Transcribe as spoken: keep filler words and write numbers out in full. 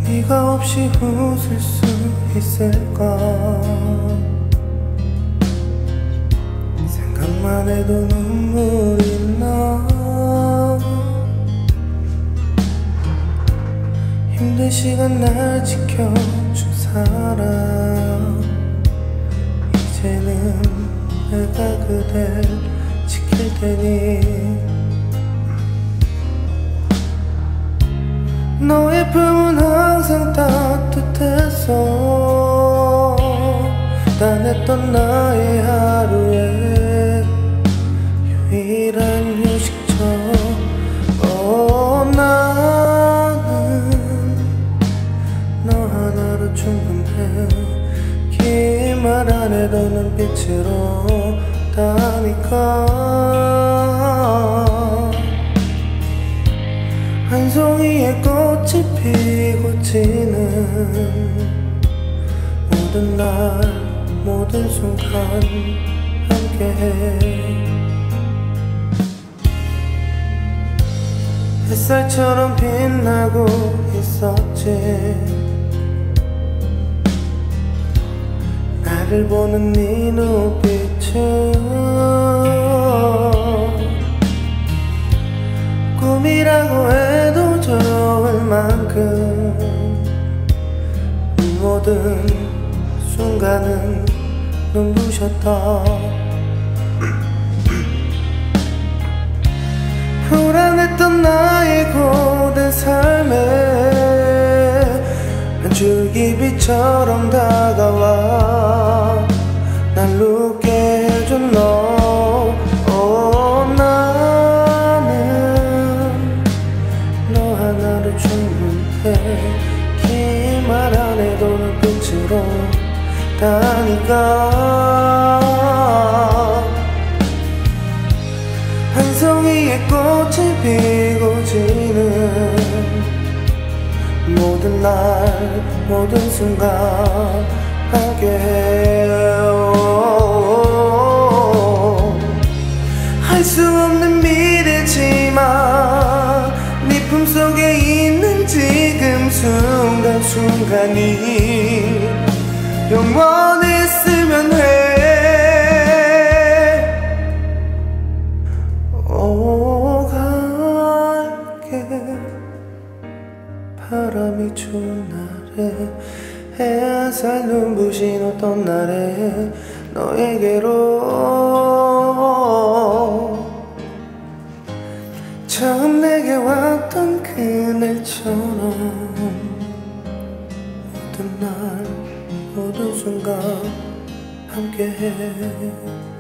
네가 없이 웃을 수 있을까. 생각만 해도 눈물이 나. 힘든 시간 날 지켜준 사람, 이제는 내가 그댈 지킬 테니. 너의 품은 항상 따뜻했어. 단했던 나의 하루에 유일한 휴식처. 어, 나는 너 하나로 충분해. 긴 말 안 해도 눈빛으로 다니까. 한 송이의 꽃이 피고 지는 모든 날 모든 순간 함께해. 햇살처럼 빛나고 있었지. 나를 보는 네 눈빛은 꿈이라고 해도 좋을 만큼 모든 순간은 눈부셨다. 불안했던 나의 고된 삶에 한 줄기 빛처럼 다가와 날 웃게 해준 너. 어, 나는 너 하나로 충분해. 긴 말 안 해도 눈빛으로 다니까. 한 송이의 꽃이 피고 지는 모든 날 모든 순간 함께해요. 할 수 없는 미래지만 네 품속에 있는 지금 순간순간이 영원했으면 해. 오, 갈게. 바람이 추운 날에 햇살 눈부신 어떤 날에 너에게로 처음 내게 왔던 그날처럼 모든 날 모든 순간 함께해.